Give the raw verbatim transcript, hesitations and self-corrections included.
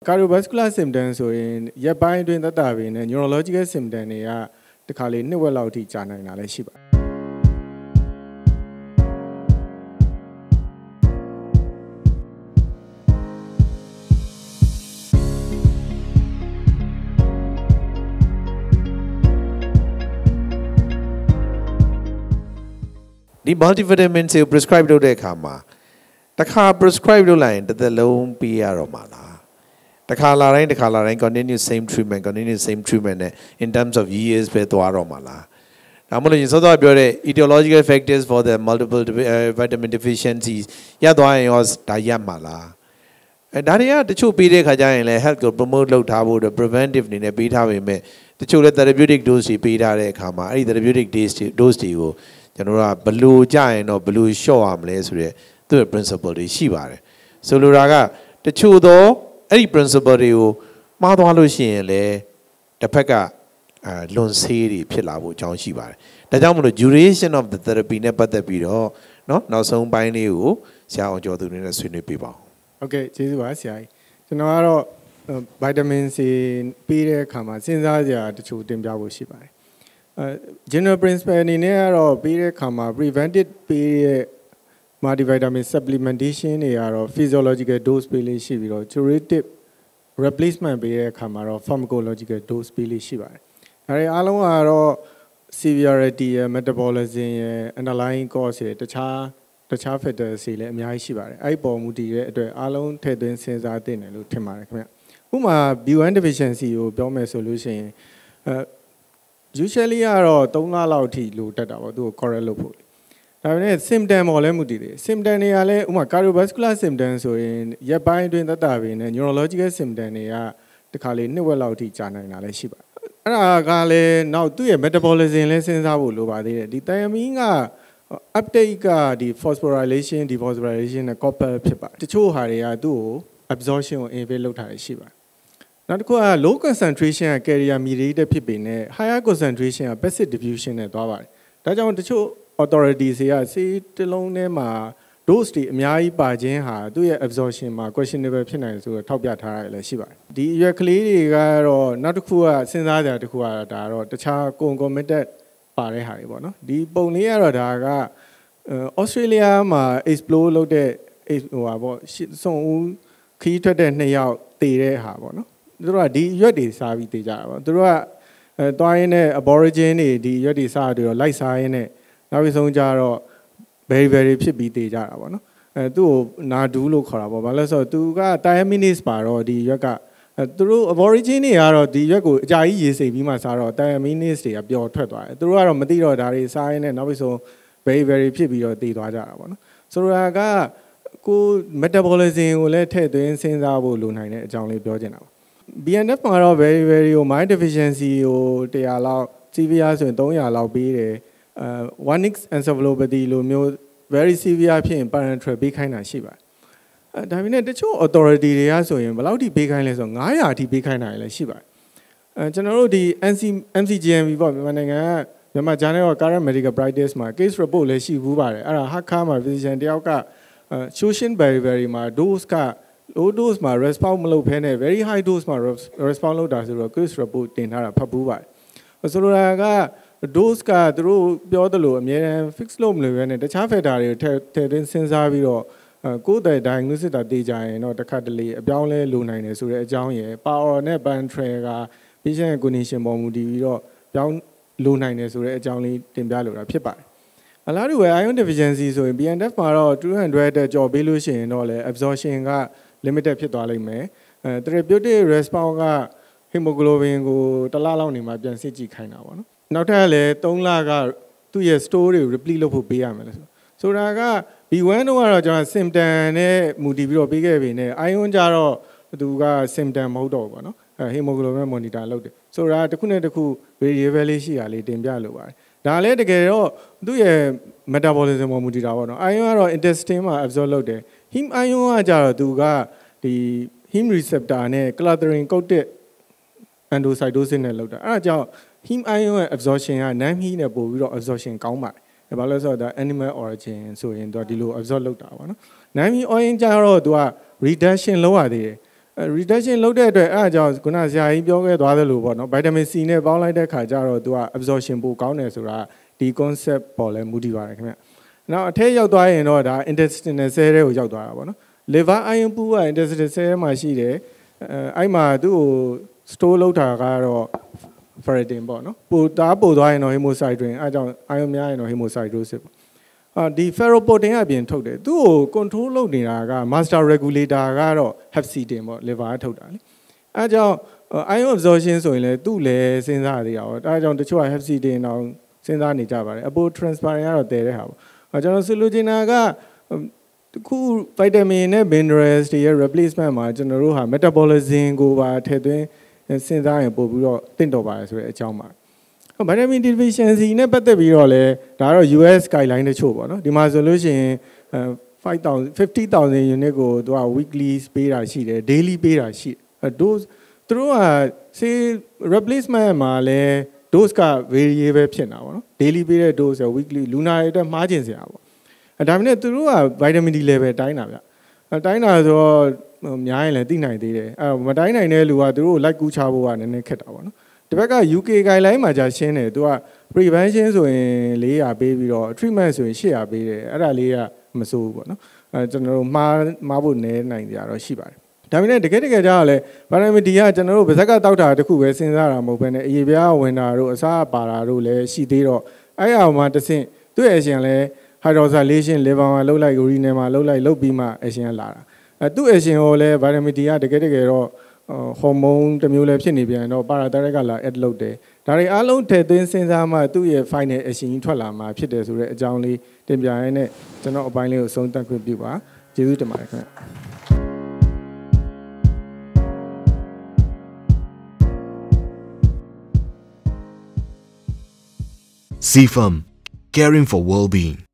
cardiovascular symptoms ဆိုရင်ရက်ပိုင်းအတွင်းသက်သာပြီးနဲ့ neurological symptoms တွေကတခါလေနှစ်ဝက်လောက်ထိကြာနိုင်တာလည်းရှိပါတယ်ဒီ multivitamins ကို prescribe လုပ်တဲ့အခါမှာတခါ prescribe လုပ်လိုက်ရင်တစ်သက်လုံးပေးရတော့မှာလားတခါလာတိုင်းတခါလာတိုင်း continue same treatment continue same treatment နဲ့ in terms of years ပဲသွားတော့မှာလားဒါမှမဟုတ်ရင်စောစောပြောတဲ့ etiological factors for the multiple uh, vitamin deficiencies ရသွားရင်ရောဒါရမှာလားအဲဒါတွေကတချို့ပေးတဲ့ခါကျရင်လည်း health ကို promote လုပ်ထားဖို့ preventive အနေနဲ့ပေးထားပေမဲ့တချို့လည်း therapeutic dose တွေပေးထားတဲ့အခါမှာအဲ့ဒီ therapeutic dose တွေ dose တွေကိုကျွန်တော်တို့ကဘလို့ကြရင်တော့ဘလို့ short ရမလဲဆိုတဲ့သူ့ရဲ့ principle တွေရှိပါတယ်ဆိုလိုတာကတချို့တော့အဲ့ဒီ principle တွေကိုမှားသွားလို့ရှိရင်လည်းတစ်ဖက်ကအဲလွန်ဆေးတွေဖြစ်လာဖို့အကြောင်းရှိပါတယ်ဒါကြောင့်မလို့ duration of the therapy နဲ့ပတ်သက်ပြီးတော့เนาะနောက်ဆုံးပိုင်းလေးကိုဆရာအောင်ကျော်သူနေနဲ့ဆွေးနွေးပေးပါဦးဟုတ်ကဲ့ကျေးဇူးပါဆရာကြီးကျွန်တော်ကတော့ vitamin C ပေးတဲ့အခါမှာစဉ်းစားကြတချို့တင်ပြဖို့ရှိပါတယ်အဲ general principle အနေနဲ့ကတော့ပေးတဲ့အခါမှာ preventive ပေးတဲ့ multivitamin supplementation တွေကတော့ physiological dose ပေးလေးရှိပြီးတော့ curative replacement ပေးတဲ့အခါမှာတော့ pharmacological dose ပေးလေးရှိပါတယ်ဒါတွေအားလုံးကတော့ severity ရယ် metabolism ရယ် underlying cause ရယ်တခြားတခြား factors တွေလည်းအများကြီးရှိပါတယ်အဲ့ဒီပေါ်မူတည်တဲ့အတွက်အားလုံးထည့်သွင်းစဉ်းစားသင့်တယ်လို့ထင်ပါတယ်ခင်ဗျဥပမာ B one deficiency ကိုပြောမယ်ဆိုလို့ရှိရင်အဲ usually ကတော့threeလလောက်ထိလိုတက်တာပေါ့သူကို correct လုပ်ဖို့ဒါပေမဲ့ symptom ပေါ်လည်းမူတည်တယ် symptom တွေကလည်းဥပမာ cardiovascular symptom ဆိုရင်ရက်ပိုင်းအတွင်းသက်သာပြီးနဲ့ neurological symptom တွေကတခါလေနှစ်ဝက်လောက်ထိကြာနိုင်တာလည်းရှိပါတယ်အဲ့ဒါကလည်းနောက်သူ့ရဲ့ metabolism လည်းစဉ်းစားဖို့လိုပါသေးတယ်ဒီ thiamine က uptake ကဒီ phosphorylation dephosphorylation နဲ့ couple ဖြစ်ပါတယ်တချို့ဟာတွေကသူ့ကို absorption ကို inhibit လုပ်ထားရရှိပါတယ်နောက်တစ်ခုက low concentration က carrier mediated ဖြစ်ပေနဲ့ higher concentration က passive diffusion နဲ့သွားပါတယ်ဒါကြောင့်တချို့ authorities တွေကဆေးတစ်လုံးထဲမှာ dose တွေအများကြီးပါခြင်းဟာသူ့ရဲ့ absorption မှာ questionable ဖြစ်နိုင်တယ်ဆိုတော့ထောက်ပြထားရတယ်လည်းရှိပါတယ်ဒီအရွယ်ကလေးတွေကတော့နောက်တစ်ခုကစဉ်းစားကြတစ်ခုကဒါတော့တခြား concomitant ပါတဲ့ဟာတွေပေါ့နော်ဒီပုံလေးကတော့ဒါက Australia မှာ explore လုပ်တဲ့ဟိုဟာပေါ့စုံဦးခီးထွက်တဲ့နှစ်ယောက်တည်တဲ့ဟာပေါ့နော်သူတို့ကဒီရွက်တွေစားပြီးတည်ကြတာပေါ့သူတို့ကအဲတွားရင်းနဲ့ aborigin တွေဒီရွက်တွေစားပြီးတော့လိုက်စားရင်းနဲ့နောက်ပြီးဆုံးကြတော့ very very ဖြစ်ပြီးတည်ကြတာပေါ့နော်အဲသူ့ကိုနာဒူးလို့ခေါ်တာပေါ့ဘာလို့လဲဆိုတော့သူက thiamines ပါတော့ဒီရွက်ကအဲသူတို့ aborigin တွေကတော့ဒီရွက်ကိုအကြာကြီးရေစိမ်ပြီးမှစားတော့ thiamines တွေကပျော်ထွက်သွားတယ်သူတို့ကတော့မသိတော့ဒါတွေစားရင်းနဲ့နောက်ပြီးဆုံး very very ဖြစ်ပြီးတော့တည်သွားကြတာပေါ့နော်ဆိုတော့ကကို metabolism ကိုလည်းထည့်သွင်းစဉ်းစားဖို့လိုနိုင်တဲ့အကြောင်းလေးပြောချင်တာပါB N F မှာတော့ very very ကို mind deficiency ကိုone hundredလောက် severe ဆိုရင်three hundredလောက်ပေးတယ်အဲ one x encephalopathy လိုမျိုး very severe ဖြစ်ရင် parenteral ပေးခိုင်းတာရှိပါတယ်အဲဒါပေမဲ့တချို့ authority တွေကဆိုရင်ဘယ်လောက်ထိပေးခိုင်းလဲဆိုတော့five hundredအထိပေးခိုင်းတာလည်းရှိပါတယ်အဲကျွန်တော်တို့ဒီ M C G M B ပေါ့မြန်မာနိုင်ငံကမြန်မာ Journal of Current Medical Practice မှာ case report လည်းရှိဘူးပါတယ်အဲ့ဒါ Hakka မှာ physician တယောက်က social very very မှာ dose ကlow dose မှာ response မလုပ်ဘဲနဲ့ very high dose မှာ response လုပ်တာဆိုတော့ case report တင်ထားတာဖတ်ဘူးပါတယ်ဆိုလိုတာက dose ကသူတို့ပြောသလိုအများအား fix လုပ်မလို့ပဲနဲ့တခြား factor တွေကိုထည့်ထည့်သွင်းစဉ်းစားပြီးတော့ကိုယ်တိုင် diagnosis တာသိကြရင်တော့တစ်ခါတလေအပြောင်းလဲလိုနိုင်တယ်ဆိုတဲ့အကြောင်းရယ် power နဲ့ parenteral က patient condition ပေါ်မူတည်ပြီးတော့ပြောင်းလိုနိုင်တယ်ဆိုတဲ့အကြောင်းလေးတင်ပြလိုတာဖြစ်ပါတယ်အလားတူပဲ iron deficiency ဆိုရင် B N F မှာတော့two hundredတက်ကျော်ပေးလို့ရှိရင်တော့လေ absorption ကlimited ဖြစ်သွားလိမ့်မယ်အဲ therapeutic response က hemoglobin ကိုတစ်လလောက်နေမှပြန်စစ်ကြည့်ခိုင်းတာပေါ့နော်နောက်ထပ်လည်းthreeလကသူ့ရဲ့ store တွေ replete လုပ်ဖို့ပေးရမယ်လို့ဆိုတာက B one တော့ကတော့ကျွန်တော် symptom နဲ့မူတည်ပြီးတော့ပေးခဲ့ပြီနဲ့ iron ကြတော့သူက symptom မဟုတ်တော့ဘူးပေါ့နော်အဲ hemoglobin monitor လုပ်တယ်ဆိုတာတစ်ခုနဲ့တစ်ခု variable လေးရှိတာလေးတင်ပြလိုပါတယ်ဒါလည်းတကယ်တော့သူ့ရဲ့ metabolism ပေါ်မူတည်တာပေါ့နော် iron ကတော့ intestine မှာ absorb လုပ်တယ် heme iron ကကြတော့သူကဒီ heme receptor နဲ့ clathrin coated endocytosis နဲ့လောက်တာအဲ့ဒါကြောင့် heme iron ရဲ့ absorption က non heme နဲ့ပို့ပြီးတော့ absorption ကောင်းပါတယ်ဘာလို့လဲဆိုတော့ animal origin ဆိုရင်တော့ဒီလို absorb လုပ်တာပေါ့နော် non heme iron ကြတော့သူက reduction လုပ်ရသေးတယ် reduction လုပ်တဲ့အတွက်အဲ့အကြောင်းခုနဆရာကြီးပြောခဲ့သွားသလိုပေါ့နော် vitamin C နဲ့ပေါင်းလိုက်တဲ့ခါကျတော့သူက absorption ပိုကောင်းတယ်ဆိုတာဒီ concept ပေါ်လဲမူတည်ပါတယ်ခင်ဗျနောက်အထက်ရောက်သွားရင်တော့ဒါ intestinal cell တွေကိုရောက်သွားတာပေါ့နော် liver iron pool က intestinal cell မှာရှိတယ်အဲအဲ့မှာသူ့ကို store လုပ်တာကတော့ ferritin ပေါ့နော်ပိုတားပိုသွားရင်တော့ hemocysteine အဲအကြောင်း iron များရင်တော့ hemocytosis ပေါ့အာဒီ ferroportin အပြင်ထုတ်တယ်သူ့ကို control လုပ်နေတာက master regulator ကတော့ hepcidin ပေါ့ liver ကထုတ်တာလေအဲအကြောင်း iron absorption ဆိုရင်လည်းသူ့လည်းစဉ်းစားရအောင်အဲအကြောင်းတချို့က hepcidin တော့စဉ်းစားနေကြပါတယ်အပို transparent ကတော့တည်တဲ့ဟာပေါ့အဲကျွန်တော်ဆိုလိုချင်တာကခု vitamin နဲ့ minerals တွေရဲ့ replacement မှာကျွန်တော်တို့ဟာ metabolism ကိုပါထည့်သွင်းစဉ်းစားရင်ပို့ပြီးတော့တင့်တော်ပါတယ်ဆိုတဲ့အကြောင်းပါvitamin deficiency နဲ့ပတ်သက်ပြီးတော့လဲဒါကတော့ U S guideline တချို့ပေါ့နော်ဒီမှာဆိုလို့ရှိရင်five thousand fifty thousand unit ကိုသူက weekly ပေးတာရှိတယ် daily ပေးတာရှိတယ် dose သူတို့က say replacement မှာလဲ dose က variable ဖြစ်နေတာပေါ့နော် daily ပေးတဲ့ dose ရော weekly လူနာတွေအတွက်မှားကျင်စရာပေါ့အဲဒါပေမဲ့သူတို့က vitamin D level တိုင်းတာဗျအဲတိုင်းတာဆိုတော့များရင်လည်းသိနိုင်သေးတယ်အဲမတိုင်းနိုင်တဲ့လူကသူတို့လိုက်ကူးချဖို့ကနည်းနည်းခက်တာပေါ့နော်ဒီဘက်က U K guideline မှာကြာရှင်းတယ်သူက prevention ဆိုရင်four hundredပေးပြီးတော့ treatment ဆိုရင်eight hundredပေးတယ်အဲ့ဒါလေးကမစိုးဘူးပေါ့နော်အဲကျွန်တော်တို့မှားမှားဖို့နည်းနိုင်ကြတော့ရှိပါတယ်ဒါပေမဲ့တကယ်တကယ်ကြာတော့လေ vitamin D ကကျွန်တော်တို့ဗစက်ကတောက်တာတခုပဲစဉ်းစားတာမဟုတ်ဘဲနဲ့အရေပြားဝင်တာတို့အစားပါတာတို့လည်းရှိသေးတော့အဲ့အအောင်မှာတစ်ဆင့်သူ့အရှင်လည်း hydroxylation liver မှာလှုပ်လိုက် urine မှာလှုပ်လိုက်လှုပ်ပြီးမှအရှင်လာတာအဲသူ့အရှင်ကိုလည်း vitamin D ကတကယ်တကယ်တော့ဟော်မုန်းတစ်မျိုးလည်းဖြစ်နေပြန်တော့ parathyroid ကလာ add လုပ်တယ်ဒါတွေအားလုံးထည့်သွင်းစဉ်းစားမှသူ့ရဲ့ final action ကြီးထွက်လာမှာဖြစ်တယ်ဆိုတဲ့အကြောင်းလေးတင်ပြရင်းနဲ့ကျွန်တော်အပိုင်းလေးကိုဆုံးသတ်ခွင့်ပြုပါကျေးဇူးတင်ပါတယ်ခင်ဗျ Zifam, caring for well-being.